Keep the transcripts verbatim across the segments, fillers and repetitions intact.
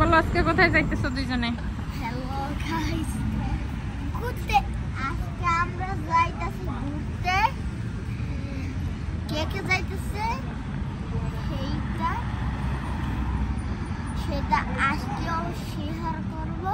বলো আজকে কোথায় যাইতেছো দুইজনে? হ্যালো গাইস, ঘুরতে আজকে আমরা যাইতেছি ঘুরতে। কে কে যাইতেছে সেইটা সেটা আজকে শেয়ার করব।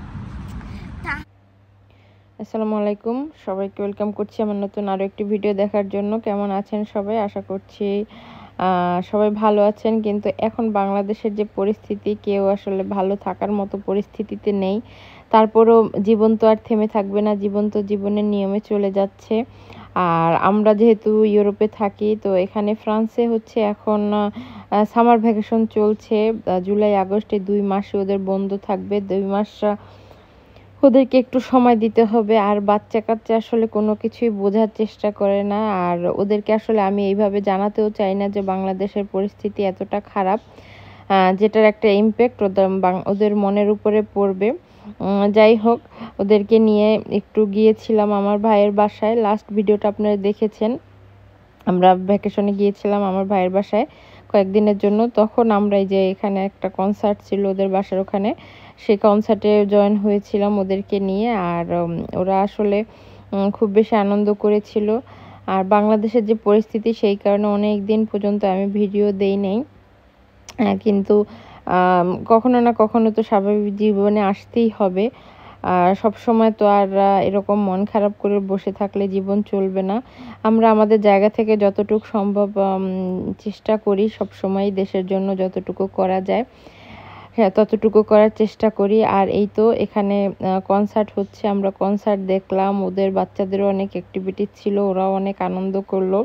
আসসালামু আলাইকুম, সবাইকে ওয়েলকাম করছি আমার নতুন আরও একটি ভিডিও দেখার জন্য। কেমন আছেন সবাই? আশা করছি সবাই ভালো আছেন। কিন্তু এখন বাংলাদেশের যে পরিস্থিতি, কেউ আসলে ভালো থাকার মতো পরিস্থিতিতে নেই। তারপরও জীবন তো আর থেমে থাকবে না, জীবন তো জীবনের নিয়মে চলে যাচ্ছে। আর আমরা যেহেতু ইউরোপে থাকি, তো এখানে ফ্রান্সে হচ্ছে এখন সামার ভ্যাকেশন চলছে। জুলাই আগস্টে দুই মাসে ওদের বন্ধ থাকবে। দুই মাস ওদেরকে একটু সময় দিতে হবে। আর বাচ্চা কাচ্চা আসলে কোনো কিছুই বোঝার চেষ্টা করে না। আর ওদেরকে আসলে আমি এইভাবে জানাতেও চাই না যে বাংলাদেশের পরিস্থিতি এতটা খারাপ, যেটার একটা ইম্প্যাক্ট ওদের ওদের মনের উপরে পড়বে। যাই হোক, ওদেরকে নিয়ে একটু গিয়েছিলাম আমার ভাইয়ের বাসায়। লাস্ট ভিডিওটা আপনারা দেখেছেন, আমরা ভ্যাকেশনে গিয়েছিলাম আমার ভাইয়ের বাসায় কয়েকদিনের জন্য। তখন আমরা এই যে এখানে একটা কনসার্ট ছিল ওদের বাসার ওখানে, সেই কনসার্টে জয়েন হয়েছিলাম ওদেরকে নিয়ে। আর ওরা আসলে খুব বেশি আনন্দ করেছিল। আর বাংলাদেশের যে পরিস্থিতি, সেই কারণে অনেক দিন পর্যন্ত আমি ভিডিও দেই নাই। কিন্তু কখনো না কখনো তো স্বাভাবিক জীবনে আসতেই হবে। আর সব সময় তো আর এরকম মন খারাপ করে বসে থাকলে জীবন চলবে না। আমরা আমাদের জায়গা থেকে যতটুকু সম্ভব চেষ্টা করি, সব সময় দেশের জন্য যতটুকু করা যায় হ্যাঁ ততটুকু করার চেষ্টা করি। আর এই তো এখানে কনসার্ট হচ্ছে, আমরা কনসার্ট দেখলাম। ওদের বাচ্চাদেরও অনেক অ্যাক্টিভিটি ছিল, ওরাও অনেক আনন্দ করলো।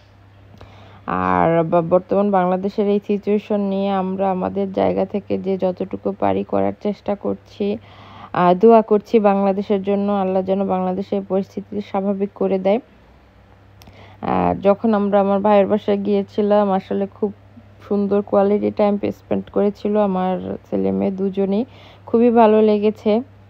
আর বর্তমান বাংলাদেশের এই সিচুয়েশন নিয়ে আমরা আমাদের জায়গা থেকে যে যতটুকু পারি করার চেষ্টা করছি। দোয়া করছি বাংলাদেশের জন্য, আল্লাহ যেন বাংলাদেশের পরিস্থিতি স্বাভাবিক করে দেয়। আর যখন আমরা আমার ভাইয়ের বাসায় গিয়েছিলাম, আসলে খুব সুন্দর কোয়ালিটি টাইম স্পেন্ড করেছিল আমার ছেলে মেয়ে দুজনেই, খুবই ভালো লেগেছে।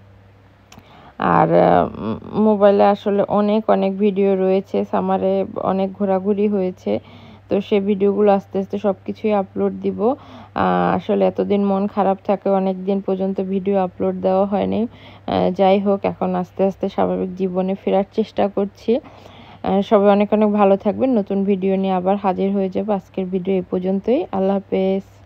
আর মোবাইলে আসলে অনেক অনেক ভিডিও রয়েছে, সামারে অনেক ঘোরাঘুরি হয়েছে, তো সে ভিডিওগুলো আস্তে আস্তে সব কিছুই আপলোড দিব। আসলে এতদিন মন খারাপ থাকে, অনেক দিন পর্যন্ত ভিডিও আপলোড দেওয়া হয়নি। যাই হোক, এখন আস্তে আস্তে স্বাভাবিক জীবনে ফেরার চেষ্টা করছি। সবাই অনেক অনেক ভালো থাকবেন। নতুন ভিডিও নিয়ে আবার হাজির হয়ে যাব। আজকের ভিডিও এই পর্যন্তই। আল্লাহ হাফেজ।